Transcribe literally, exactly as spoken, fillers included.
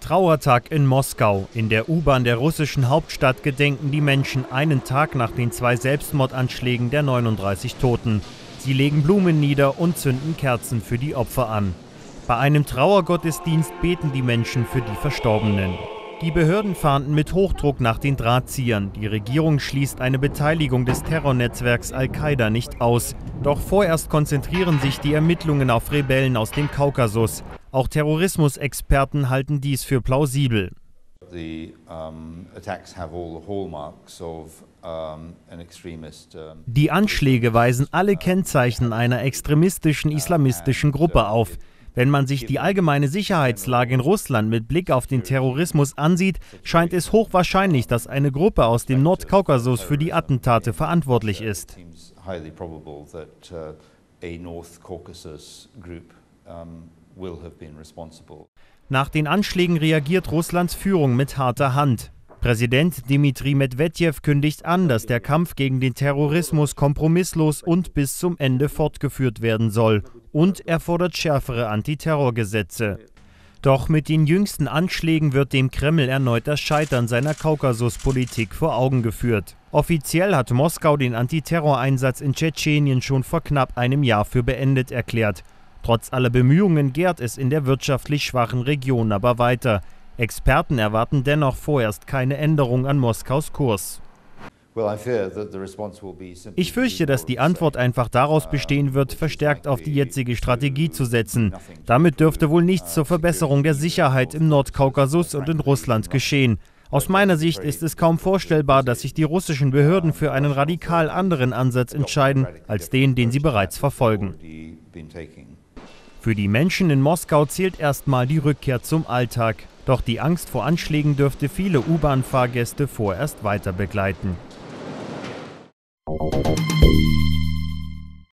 Trauertag in Moskau. In der U-Bahn der russischen Hauptstadt gedenken die Menschen einen Tag nach den zwei Selbstmordanschlägen der neununddreißig Toten. Sie legen Blumen nieder und zünden Kerzen für die Opfer an. Bei einem Trauergottesdienst beten die Menschen für die Verstorbenen. Die Behörden fahnden mit Hochdruck nach den Drahtziehern. Die Regierung schließt eine Beteiligung des Terrornetzwerks Al-Qaida nicht aus. Doch vorerst konzentrieren sich die Ermittlungen auf Rebellen aus dem Kaukasus. Auch Terrorismusexperten halten dies für plausibel. The, um, attacks have all the hallmarks of, um, an extremist, um, Die Anschläge weisen alle Kennzeichen einer extremistischen islamistischen Gruppe auf. Wenn man sich die allgemeine Sicherheitslage in Russland mit Blick auf den Terrorismus ansieht, scheint es hochwahrscheinlich, dass eine Gruppe aus dem Nordkaukasus für die Attentate verantwortlich ist. Nach den Anschlägen reagiert Russlands Führung mit harter Hand. Präsident Dmitri Medwedew kündigt an, dass der Kampf gegen den Terrorismus kompromisslos und bis zum Ende fortgeführt werden soll. Und er fordert schärfere Antiterrorgesetze. Doch mit den jüngsten Anschlägen wird dem Kreml erneut das Scheitern seiner Kaukasuspolitik vor Augen geführt. Offiziell hat Moskau den Antiterroreinsatz in Tschetschenien schon vor knapp einem Jahr für beendet erklärt. Trotz aller Bemühungen gärt es in der wirtschaftlich schwachen Region aber weiter. Experten erwarten dennoch vorerst keine Änderung an Moskaus Kurs. Ich fürchte, dass die Antwort einfach daraus bestehen wird, verstärkt auf die jetzige Strategie zu setzen. Damit dürfte wohl nichts zur Verbesserung der Sicherheit im Nordkaukasus und in Russland geschehen. Aus meiner Sicht ist es kaum vorstellbar, dass sich die russischen Behörden für einen radikal anderen Ansatz entscheiden, als den, den sie bereits verfolgen. Für die Menschen in Moskau zählt erstmal die Rückkehr zum Alltag. Doch die Angst vor Anschlägen dürfte viele U-Bahn-Fahrgäste vorerst weiter begleiten.